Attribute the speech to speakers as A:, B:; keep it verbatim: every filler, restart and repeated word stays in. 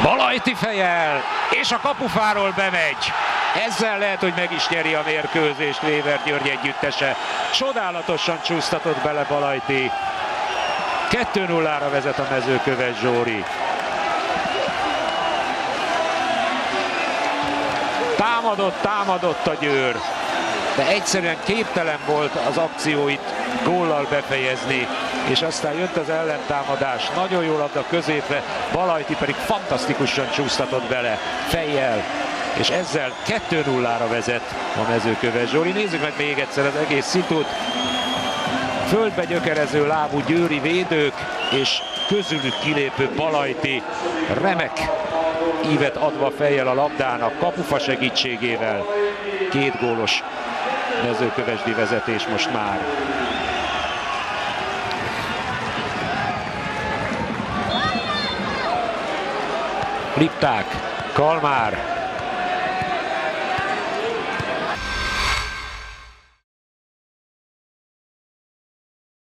A: Balajti fejjel, és a kapufáról bemegy. Ezzel lehet, hogy meg is nyeri a mérkőzést Weber György együttese. Csodálatosan csúsztatott bele Balajti. kettő nullára vezet a Mezőköves Zsóri. Támadott, támadott a Győr, de egyszerűen képtelen volt az akcióit góllal befejezni, és aztán jött az ellentámadás, nagyon jó labda középre, Balajti pedig fantasztikusan csúsztatott bele fejjel, és ezzel kettő nullára vezet a Mezőköves Zsóri. Nézzük meg még egyszer az egész szitut. Földbe gyökerező lábú győri védők, és közülük kilépő Balajti remek ívet adva fejjel a labdának, kapufa segítségével. Két gólos mezőkövesdi vezetés most már. Lipták, Kalmár,